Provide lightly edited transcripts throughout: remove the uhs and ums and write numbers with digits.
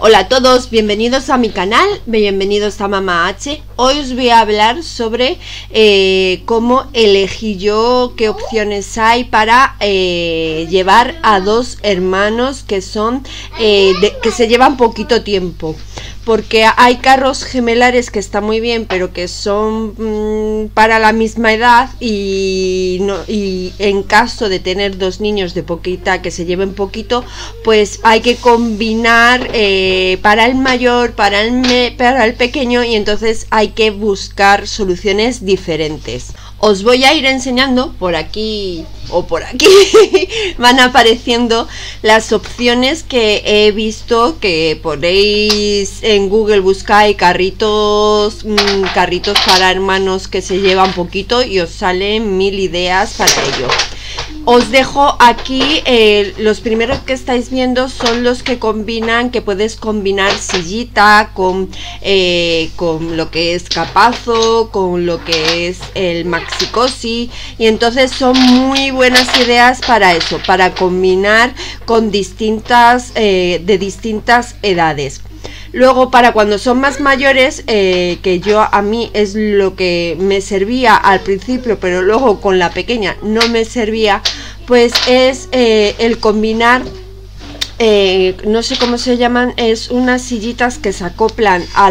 Hola a todos, bienvenidos a mi canal, bienvenidos a Mama H. Hoy os voy a hablar sobre cómo elegí yo, qué opciones hay para llevar a dos hermanos que son que se llevan poquito tiempo. Porque hay carros gemelares que están muy bien, pero que son para la misma edad y en caso de tener dos niños de poquita que se lleven poquito, pues hay que combinar para el mayor, para el pequeño, y entonces hay que buscar soluciones diferentes. Os voy a ir enseñando por aquí o por aquí van apareciendo las opciones que he visto, que podéis en Google buscar carritos para hermanos que se llevan poquito y os salen 1000 ideas para ello. Os dejo aquí los primeros que estáis viendo son los que combinan, que puedes combinar sillita con lo que es capazo, con lo que es el maxi cosi, y entonces son muy buenas ideas para eso, para combinar con distintas de distintas edades. Luego, para cuando son más mayores, que a mí es lo que me servía al principio, pero luego con la pequeña no me servía, pues es el combinar, no sé cómo se llaman, es unas sillitas que se acoplan a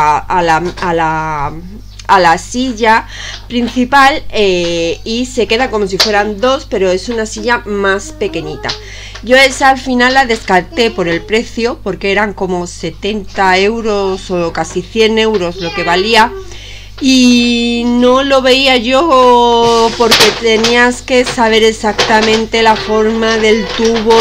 la silla principal y se queda como si fueran dos, pero es una silla más pequeñita. Yo esa al final la descarté por el precio, porque eran como 70 euros o casi 100 euros lo que valía, y no lo veía yo, porque tenías que saber exactamente la forma del tubo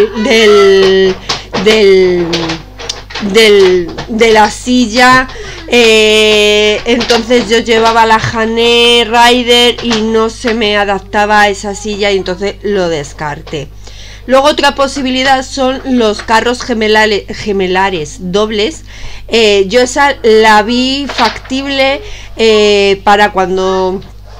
de la silla. Entonces yo llevaba la Hané Rider y no se me adaptaba a esa silla, y entonces lo descarté. Luego otra posibilidad son los carros gemelares dobles. Yo esa la vi factible para cuando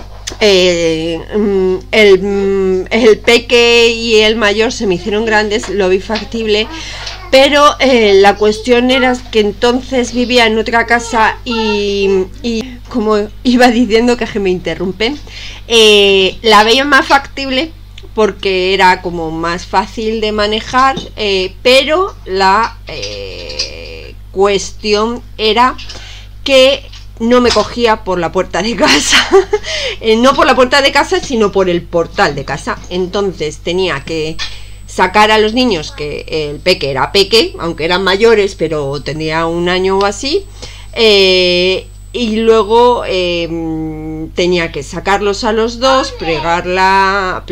el peque y el mayor se me hicieron grandes, lo vi factible. Pero la cuestión era que entonces vivía en otra casa y como iba diciendo que me interrumpen, la veía más factible porque era como más fácil de manejar, pero la cuestión era que no me cogía por la puerta de casa. No por la puerta de casa, sino por el portal de casa. Entonces tenía que sacar a los niños, que el peque era peque, aunque eran mayores, pero tenía un año o así, y luego tenía que sacarlos a los dos, plegar la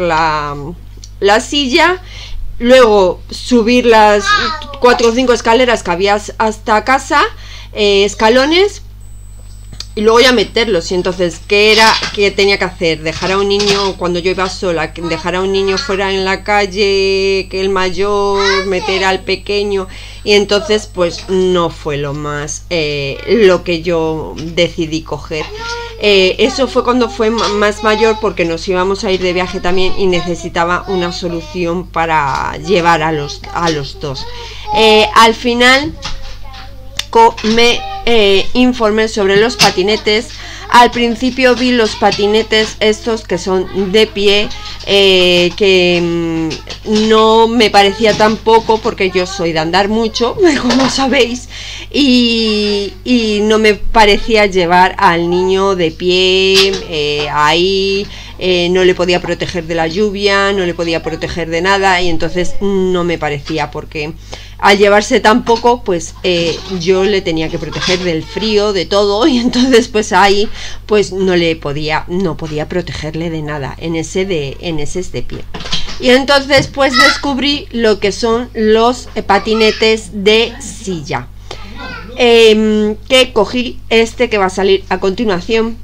silla, luego subir las 4 o 5 escaleras que había hasta casa, escalones, y luego ya meterlos. Y entonces, ¿qué tenía que hacer? Dejar a un niño, cuando yo iba sola, dejar a un niño fuera en la calle, que el mayor, meter al pequeño, y entonces pues no fue lo que yo decidí coger. Eso fue cuando fue más mayor, porque nos íbamos a ir de viaje también y necesitaba una solución para llevar a los dos. Al final me informé sobre los patinetes. Al principio vi los patinetes estos que son de pie, que no me parecía tampoco, porque yo soy de andar mucho, como sabéis, y no me parecía llevar al niño de pie ahí. No le podía proteger de la lluvia, no le podía proteger de nada, y entonces no me parecía, porque al llevarse tan poco, pues yo le tenía que proteger del frío, de todo, y entonces pues ahí pues no podía protegerle de nada en ese de pie. Y entonces pues descubrí lo que son los patinetes de silla, que cogí este que va a salir a continuación,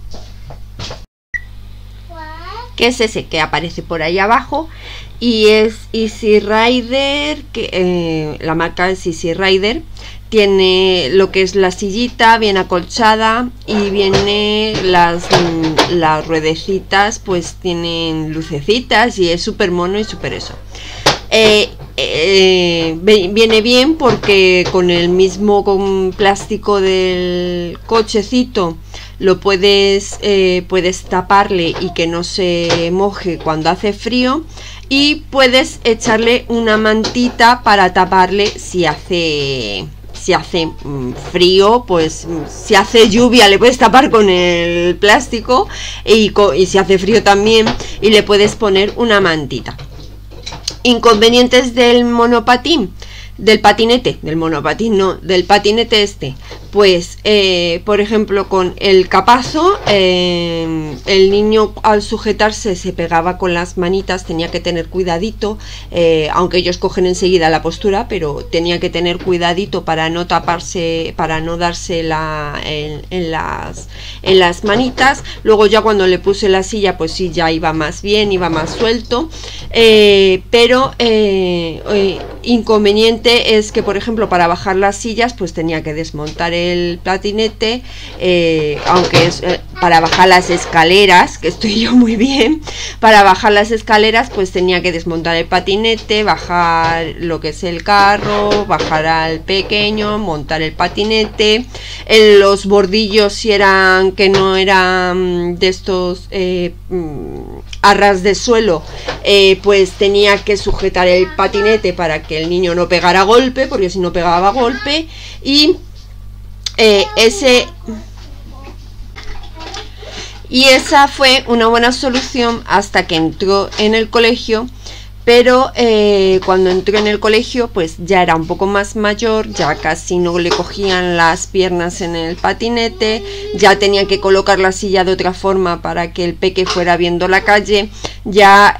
que es ese que aparece por ahí abajo, y es Easy Rider, que la marca es Easy Rider. Tiene lo que es la sillita bien acolchada, y viene las ruedecitas, pues tienen lucecitas, y es súper mono y súper eso. Viene bien porque con el mismo plástico del cochecito lo puedes taparle y que no se moje cuando hace frío, y puedes echarle una mantita para taparle si hace frío. Pues si hace lluvia le puedes tapar con el plástico, y si hace frío también, y le puedes poner una mantita. Inconvenientes del monopatín, del patinete este. Pues por ejemplo, con el capazo, el niño al sujetarse se pegaba con las manitas, tenía que tener cuidadito, aunque ellos cogen enseguida la postura, pero tenía que tener cuidadito para no taparse, para no darse en las manitas. Luego ya cuando le puse la silla, pues sí, ya iba más bien, iba más suelto, pero inconveniente es que, por ejemplo, para bajar las sillas pues tenía que desmontar el patinete, aunque es para bajar las escaleras, que estoy yo muy bien, para bajar las escaleras pues tenía que desmontar el patinete, bajar lo que es el carro, bajar al pequeño, montar el patinete. Los bordillos, si eran que no eran de estos a ras de suelo, pues tenía que sujetar el patinete para que el niño no pegara golpe, porque si no pegaba golpe. Y esa fue una buena solución hasta que entró en el colegio. Pero cuando entró en el colegio pues ya era un poco más mayor, ya casi no le cogían las piernas en el patinete, ya tenía que colocar la silla de otra forma para que el peque fuera viendo la calle. Ya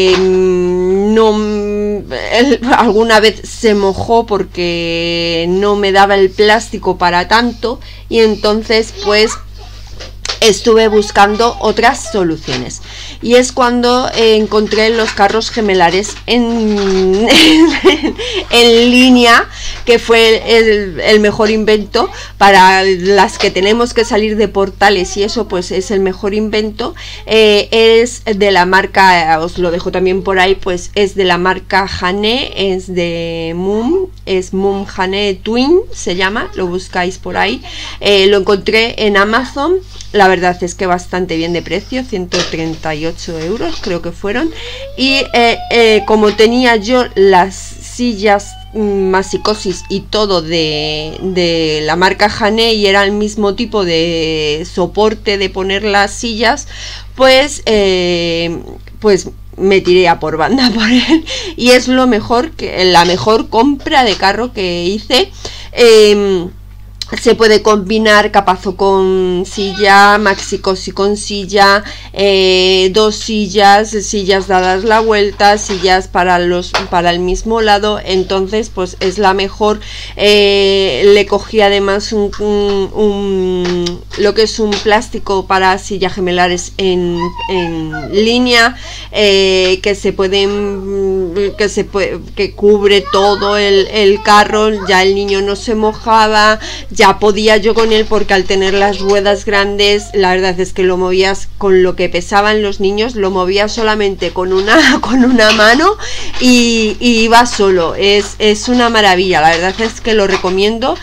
alguna vez se mojó porque no me daba el plástico para tanto, y entonces pues estuve buscando otras soluciones, y es cuando encontré los carros gemelares en línea, que fue el mejor invento para las que tenemos que salir de portales, y eso pues es el mejor invento. Es de la marca, os lo dejo también por ahí, pues es de la marca Hane, es de Moom, es Moom Hane Twin, se llama, lo buscáis por ahí. Lo encontré en Amazon. La verdad es que bastante bien de precio, 138 euros creo que fueron. Y como tenía yo las sillas Masicosis y todo de la marca Hane, y era el mismo tipo de soporte de poner las sillas, pues me tiré a por banda por él, y es la mejor compra de carro que hice. Se puede combinar capazo con silla, Maxicosi con silla, dos sillas dadas la vuelta, sillas para el mismo lado. Entonces pues es la mejor. Le cogí además lo que es un plástico para sillas gemelares en línea, que cubre todo el carro. Ya el niño no se mojaba, ya podía yo con él, porque al tener las ruedas grandes, la verdad es que lo movías con lo que pesaban los niños, lo movías solamente con una mano, y iba solo. Es una maravilla, la verdad es que lo recomiendo.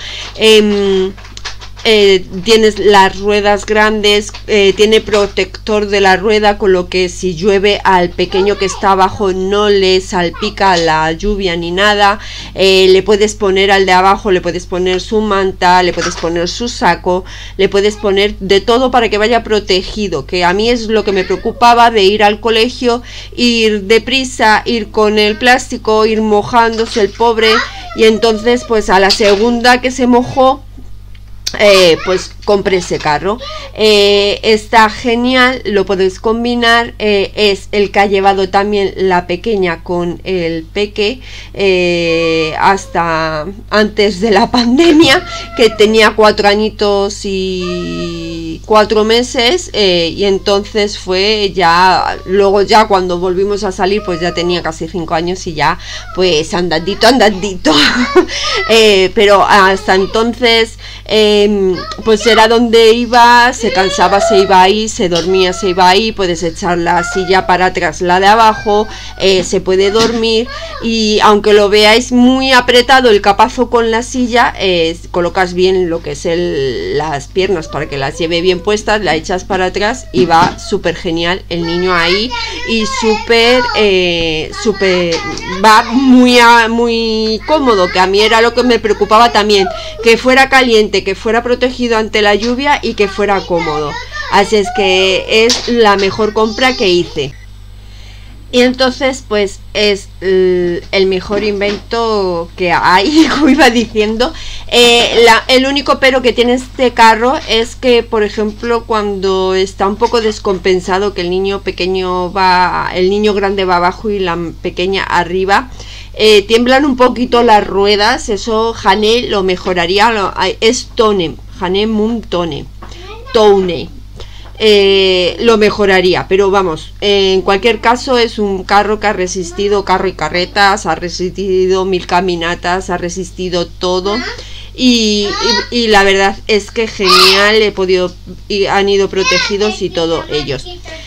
Tienes las ruedas grandes, tiene protector de la rueda, con lo que si llueve al pequeño que está abajo no le salpica la lluvia ni nada. Le puedes poner al de abajo, le puedes poner su manta, le puedes poner su saco, le puedes poner de todo para que vaya protegido, que a mí es lo que me preocupaba de ir al colegio, ir deprisa, ir con el plástico, ir mojándose el pobre. Y entonces pues a la segunda que se mojó, pues compré ese carro. Está genial, lo podéis combinar. Es el que ha llevado también la pequeña con el peque, hasta antes de la pandemia, que tenía 4 añitos y 4 meses, y entonces fue ya, luego ya cuando volvimos a salir pues ya tenía casi 5 años, y ya pues andandito. Pero hasta entonces pues era donde iba, se cansaba, se iba ahí, se dormía, se iba ahí. Puedes echar la silla para atrás, la de abajo, se puede dormir, y aunque lo veáis muy apretado el capazo con la silla, colocas bien lo que es las piernas para que las lleve bien puestas, la echas para atrás y va súper genial el niño ahí, y va muy cómodo, que a mí era lo que me preocupaba también, que fuera caliente, que fuera protegido ante la lluvia y que fuera cómodo. Así es que es la mejor compra que hice. Y entonces pues es el mejor invento que hay, como iba diciendo. El único pero que tiene este carro es que, por ejemplo, cuando está un poco descompensado, que el niño pequeño el niño grande va abajo y la pequeña arriba, tiemblan un poquito las ruedas. Eso Hané lo mejoraría. Es Tone, Hané Mum Tone, lo mejoraría, pero vamos, en cualquier caso es un carro que ha resistido carro y carretas, ha resistido 1000 caminatas, ha resistido todo, y la verdad es que genial, han ido protegidos y todo ellos.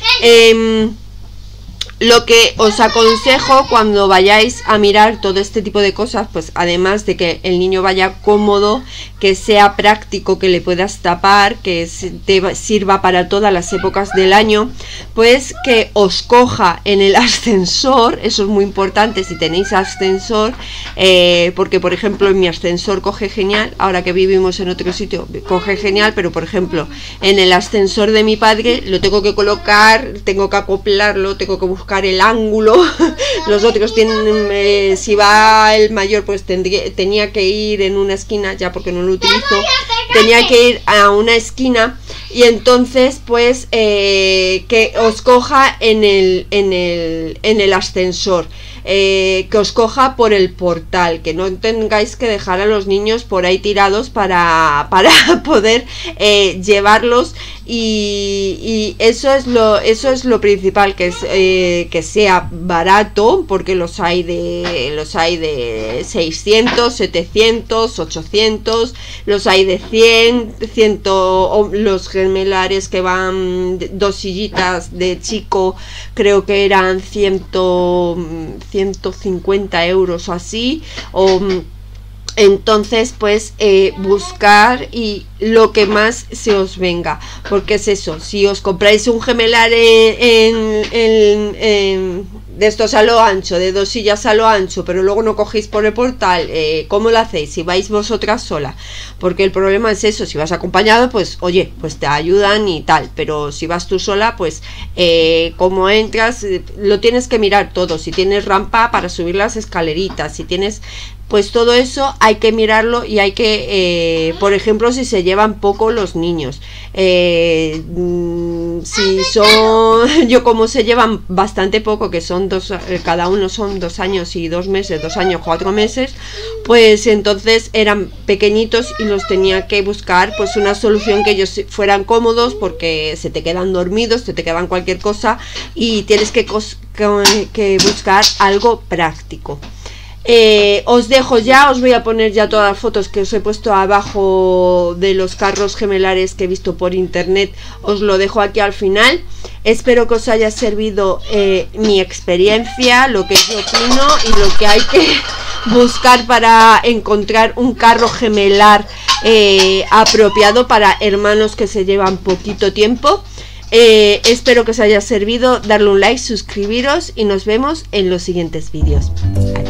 Lo que os aconsejo cuando vayáis a mirar todo este tipo de cosas, pues además de que el niño vaya cómodo, que sea práctico, que le puedas tapar, que te sirva para todas las épocas del año, pues que os coja en el ascensor. Eso es muy importante si tenéis ascensor, porque por ejemplo en mi ascensor coge genial. Ahora que vivimos en otro sitio coge genial, pero por ejemplo en el ascensor de mi padre lo tengo que colocar, tengo que acoplarlo, tengo que buscar el ángulo. Los otros tienen, si va el mayor, pues tenía que ir en una esquina, ya porque no lo utilizo, tenía que ir a una esquina, y entonces pues que os coja en el ascensor, que os coja por el portal, que no tengáis que dejar a los niños por ahí tirados para poder llevarlos, y eso es lo principal, que es que sea barato, porque los hay de 600, 700, 800, los hay de 100, los gemelares que van 2 sillitas de chico, creo que eran 150 euros o así, entonces pues buscar y lo que más se os venga, porque es eso, si os compráis un gemelar de estos a lo ancho, de 2 sillas a lo ancho, pero luego no cogéis por el portal, ¿cómo lo hacéis si vais vosotras sola? Porque el problema es eso, si vas acompañado, pues oye, pues te ayudan y tal, pero si vas tú sola, pues como entras, lo tienes que mirar todo, si tienes rampa para subir las escaleritas, si tienes, pues todo eso hay que mirarlo, y hay que, por ejemplo, si se llevan poco los niños, si son, yo como se llevan bastante poco, que son cada uno son 2 años y 2 meses, 2 años, 4 meses, pues entonces eran pequeños y los tenía que buscar pues una solución que ellos fueran cómodos, porque se te quedan dormidos, se te quedan cualquier cosa, y tienes que buscar algo práctico. Os dejo ya, os voy a poner ya todas las fotos que os he puesto abajo de los carros gemelares que he visto por internet, os lo dejo aquí al final. Espero que os haya servido mi experiencia, lo que yo opino y lo que hay que buscar para encontrar un carro gemelar apropiado para hermanos que se llevan poquito tiempo. Espero que os haya servido, darle un like, suscribiros y nos vemos en los siguientes vídeos.